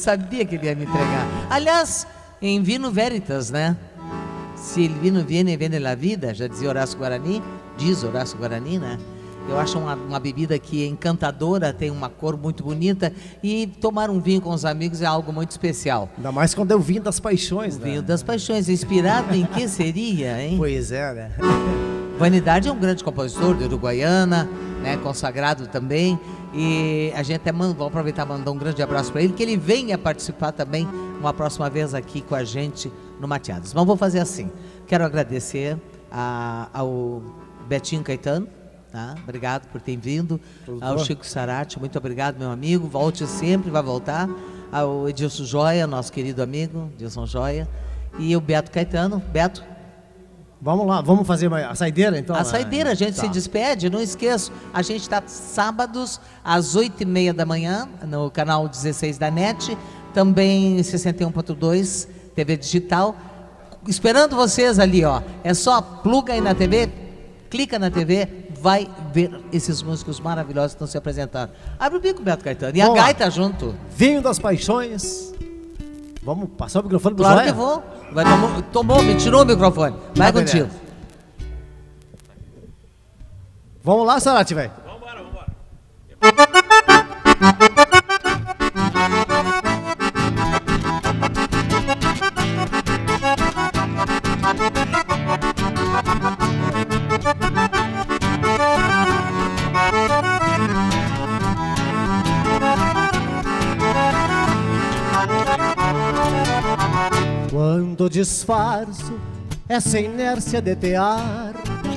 Aliás, em Vino Veritas, né? Se il vino viene la vida, já dizia Horácio Guarani, diz Horácio Guarani, né? Eu acho uma bebida que é encantadora, tem uma cor muito bonita, e tomar um vinho com os amigos é algo muito especial. Ainda mais quando é o vinho das paixões, né? O vinho das paixões, inspirado em que seria, hein? Pois é, né? Vanidade é um grande compositor de Uruguaiana, né? Consagrado também, e a gente até vamos aproveitar e mandar um grande abraço para ele, que ele venha participar também uma próxima vez aqui com a gente no Mateadas. Mas vou fazer assim, quero agradecer ao Betinho Caetano. Tá? Obrigado por ter vindo. Ao Chico Sarati, muito obrigado, meu amigo. Volte sempre, vai voltar. Ao Edilson Joia, nosso querido amigo, Edilson Joia. E o Beto Caetano. Beto? Vamos lá, vamos fazer a saideira então? A saideira, a gente se despede, não esqueço. A gente está sábados, às 8h30 da manhã, no canal 16 da NET. Também 61.2, TV Digital. Esperando vocês ali, ó. É só pluga aí na TV, clica na TV, vai ver esses músicos maravilhosos que estão se apresentando. Abre o bico, Beto Caetano. E a gaita junto. Vinho das paixões. Vamos passar o microfone pro Claro Zóia? que vou. Me tirou o microfone. Vai contigo. Vamos lá, Sarati, velho. Vambora. Quando disfarço essa inércia de tear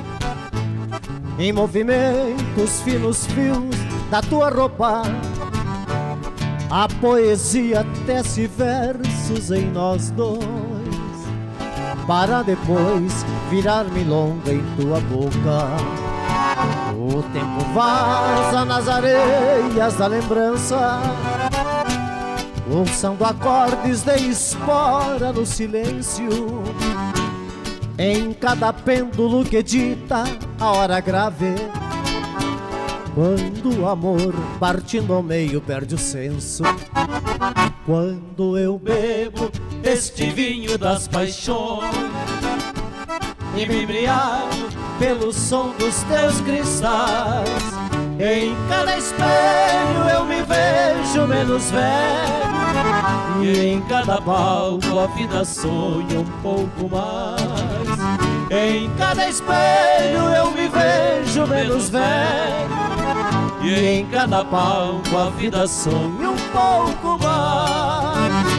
em movimentos finos fios da tua roupa, a poesia tece versos em nós dois, para depois virar milonga em tua boca. O tempo vaza nas areias da lembrança, lançando acordes de espora no silêncio. Em cada pêndulo que dita a hora grave, quando o amor partindo ao meio perde o senso. Quando eu bebo este vinho das paixões e me embriago pelo som dos teus cristais, em cada espelho eu me vejo menos velho, e em cada palco a vida sonha um pouco mais. Em cada espelho eu me vejo menos velho, e em cada palco a vida sonha um pouco mais.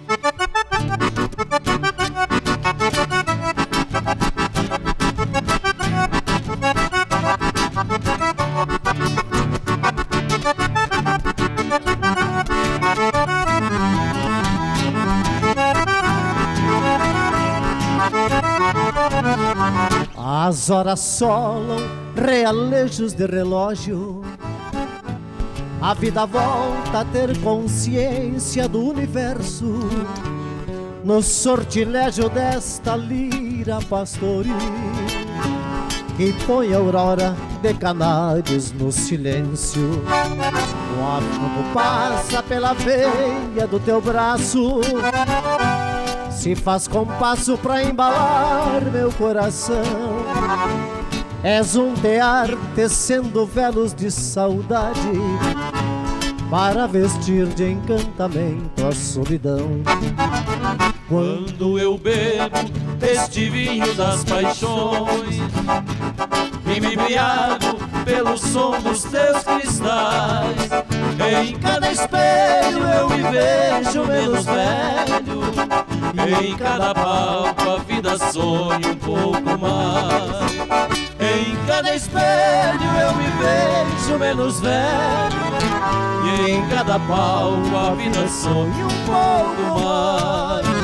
As horas solam realejos de relógio, a vida volta a ter consciência do universo, no sortilégio desta lira pastoril, que põe a aurora de canários no silêncio. O afogo passa pela veia do teu braço, se faz compasso pra embalar meu coração. És um tear tecendo velos de saudade, para vestir de encantamento a solidão. Quando eu bebo este vinho das paixões e me embriago pelo som dos teus cristais, em cada espelho eu me vejo menos velho, e em cada palco a vida sonha um pouco mais. Em cada espelho eu me vejo menos velho, e em cada palco a vida sonha um pouco mais.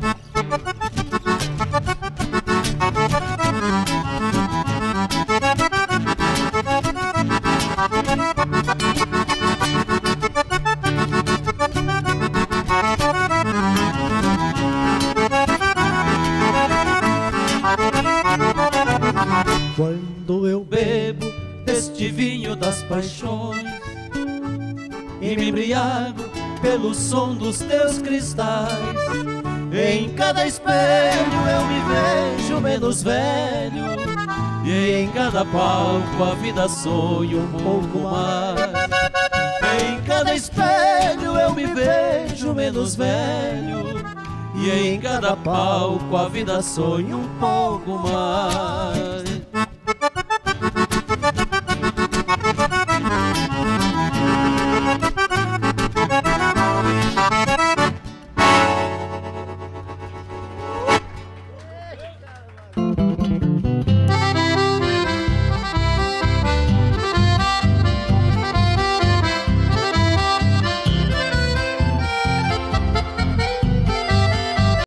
Quando eu bebo este vinho das paixões e me embriago pelo som dos teus cristais, em cada espelho eu me vejo menos velho, e em cada palco a vida sonha um pouco mais. Em cada espelho eu me vejo menos velho, e em cada palco a vida sonha um pouco mais.